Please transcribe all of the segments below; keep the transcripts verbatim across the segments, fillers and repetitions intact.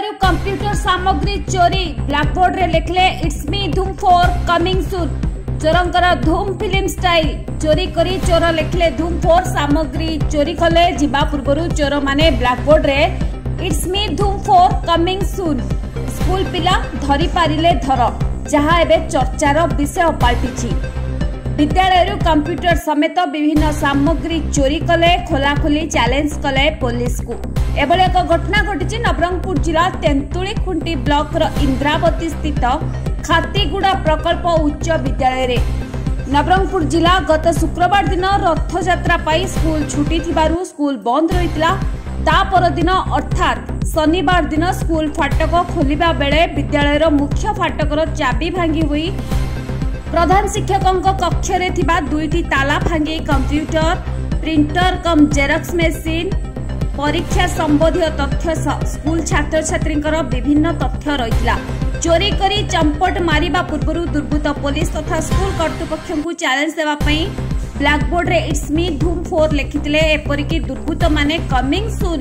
विद्यालय कंप्यूटर सामग्री चोरी ब्लैकबोर्ड रे लिखले इट्स मी धूम फोर कमिंग सून। चोरंकर धूम फिल्म स्टाइल चोरी करी चोर लिखले धूम फोर सामग्री चोरी कले जीवा पूर्व चोर माने ब्लैकबोर्ड रे इट्स मी धूम फोर कमिंग सून। स्कूल पिला धरी पारिले धर जहाँ एबे चर्चार विषय पलटि। विद्यालय कंप्यूटर समेत विभिन्न सामग्री चोरी कले खोलाखोली चैलेंज कले पुलिस को। एभली एक घटना घटी नवरंगपुर जिला तेंतुली खुंटी ब्लॉक इंद्रावती स्थित खातीगुड़ा प्रकल्प उच्च विद्यालय रे। नवरंगपुर जिला गत शुक्रवार दिन रथ यात्रा पाई स्कूल छुट्टी थिबारु स्कूल बंद रहितला। ता पर दिन अर्थात शनिवार दिन स्कूल फाटक खोलिबा बेले विद्यालय मुख्य फाटकर चाबी भांगी हुई प्रधान शिक्षकों कक्ष रे थिबा दुईटी ताला भांगी computer printer cum Xerox machine परीक्षा संबंधी तथ्य स्कूल छात्र छात्री विभिन्न तथ्य रहितला। चोरी करी चंपट मारिबा पूर्व दुर्बृत्त पुलिस तथा स्कूल कर्तृपक्ष को चैलेंज देवा पई ब्लैकबोर्ड रे इट्स मी धूम फोर लिखिथिले। एपरिकी दुर्बृत्त माने कमिंग सून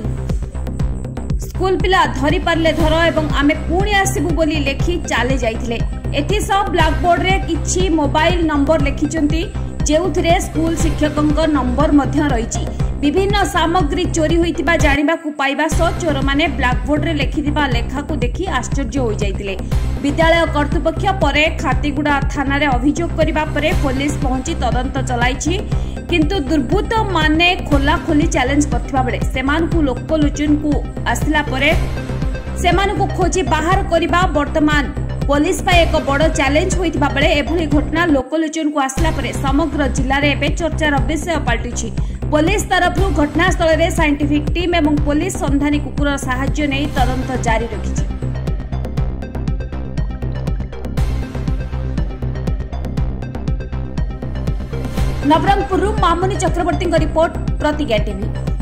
स्कूल पिला धरी पारले धर एवं आमे पुणी आसीबु बोली लेखि चली जाइथिले। एथि सब ब्लैकबोर्ड रे किछि मोबाइल नंबर लिखिचंती जेउथिरे स्कूल शिक्षकों नंबर मध्य रहिछि। विभिन्न सामग्री चोरी होइतिबा जानिबा को पाइबा सो चोर माने ब्लैकबोर्ड रे लिखिथिबा लेखा को देखि आश्चर्य होई जाइतिले। विद्यालय कर्तृपक्ष परे खातीगुड़ा थाना रे अभियोग करिबा परे पुलिस पहुंची तदंत चलाइछि। किंतु दुर्बृत्त माने खोला खोली चैलेंज करथिबा बेले सेमान को लोकलोचन को आसला परे सेमान को खोजी बाहर करिबा वर्तमान पुलिस पाई एक बड़ चैलेंज होइतिबा बेले एभली घटना लोकलोचन को आसला परे समग्र जिल्ला रे एबे चर्चार विषय पलटिछि। पुलिस तरफ घटनास्थल में साइंटिफिक टीम एवं पुलिस संधानी कुकुर साहाय्य नहीं तदंत जारी रखिछि। Nabarangpur Mamuni Chakraborty report Pratigya TV.